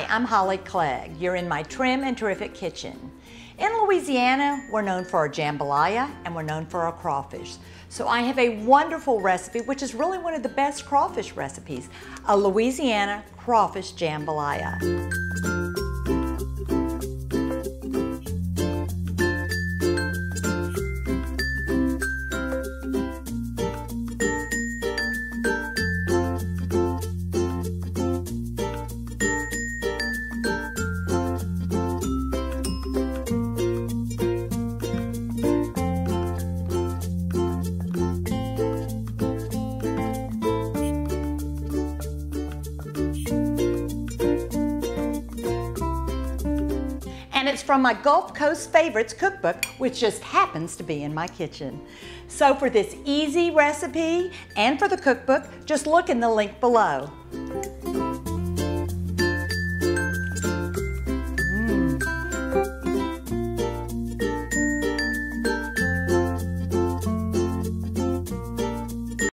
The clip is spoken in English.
Hi, I'm Holly Clegg. You're in my trim and terrific kitchen. In Louisiana, we're known for our jambalaya and we're known for our crawfish. So I have a wonderful recipe, which is really one of the best crawfish recipes, a Louisiana crawfish jambalaya. And it's from my Gulf Coast Favorites cookbook, which just happens to be in my kitchen. So for this easy recipe and for the cookbook, just look in the link below.